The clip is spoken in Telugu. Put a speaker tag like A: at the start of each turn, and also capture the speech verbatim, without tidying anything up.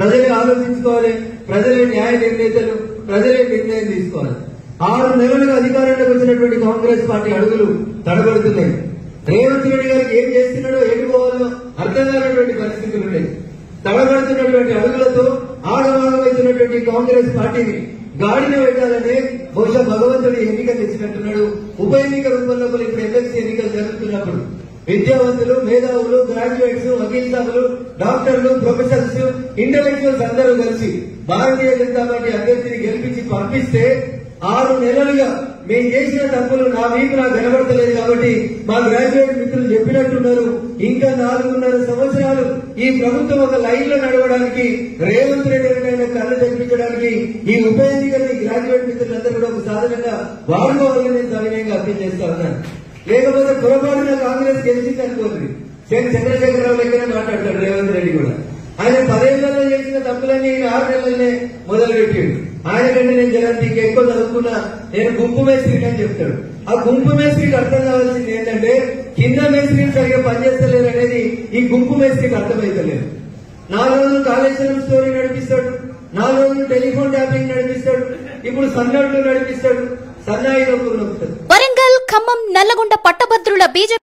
A: ప్రజలే ఆలోచించుకోవాలి, ప్రజలే న్యాయ నిర్ణేతలు, ప్రజలే నిర్ణయం తీసుకోవాలి. ఆరు నెలలుగా అధికారంలోకి వచ్చినటువంటి కాంగ్రెస్ పార్టీ అడుగులు తడబడుతున్నాయి. రేవంత్ రెడ్డి గారికి ఏం చేస్తున్నాడో ఏడుకోవాలో అర్థం కానటువంటి పరిస్థితులు ఉన్నాయి. తడబడుతున్నటువంటి అడుగులతో ఆగమాగమవుతున్నటువంటి కాంగ్రెస్ పార్టీని గాడిన పెట్టాలనే బహుశా భగవంతుడి ఎన్నిక తెచ్చినట్టున్నాడు. ఉప ఎన్నిక రూపంలో ఇప్పుడు ఎమ్మెల్సీ ఎన్నికలు జరుగుతున్నప్పుడు విద్యావంతులు, మేధావులు, గ్రాడ్యుయేట్స్, వకీల్ సాబులు, డాక్టర్లు, ప్రొఫెసర్స్, ఇంటలెక్చువల్స్ అందరూ కలిసి భారతీయ జనతా పార్టీ అభ్యర్థిని గెలిపించి పంపిస్తే ఆరు నెలలుగా మేము చేసిన తప్పులు నా మీకు నాకు కనబడతలేదు కాబట్టి మా గ్రాడ్యుయేట్ మిత్రులు చెప్పినట్టున్నారు, ఇంకా నాలుగున్నర సంవత్సరాలు ఈ ప్రభుత్వం ఒక లైన్ లో నడవడానికి, రేవంత్ రెడ్డి గారిని కళ్ళు తెప్పించడానికి ఈ ఉప ఎన్నికల్ని గ్రాడ్యుయేట్ మిత్రులందరూ కూడా ఒక సాధనంగా వాడుకోవాలని నేను సవినయంగా అప్పీల్ చేస్తా ఉన్నాను. లేకపోతే పొరపాటున కాంగ్రెస్ గెలిచింది అనుకోండి, చంద్రశేఖరరావు లెక్కనే మాట్లాడతాడు రేవంత్ రెడ్డి కూడా. ఆయన పదేళ్లలో చేసిన తప్పులన్నీ ఈయన ఆరు నెలలనే మొదలుపెట్టాడు. ఆయన కంటే నేను జగన్ ఇంకా ఎక్కువ చదువుకున్నా, నేను గుంపు మేస్త్రికి అని చెప్తాడు. ఆ గుంపు మేస్త్రికి అర్థం కావాల్సింది ఏంటంటే కింద మేస్త్రికి సరిగా పనిచేస్తలేరు అనేది ఈ గుంపు మేస్త్రికి అర్థమైతలేదు. నాలుగు రోజులు కాళేశ్వరం స్టోరీ నడిపిస్తాడు, నాలుగు రోజులు టెలిఫోన్ ట్యాపింగ్ నడిపిస్తాడు, ఇప్పుడు సన్నడ్లు నడిపిస్తాడు, సన్నాయి నొప్పులు నొప్పుతాడు.
B: వరంగల్, ఖమ్మం, నల్లగొండ పట్టభద్రుల బీజేపీ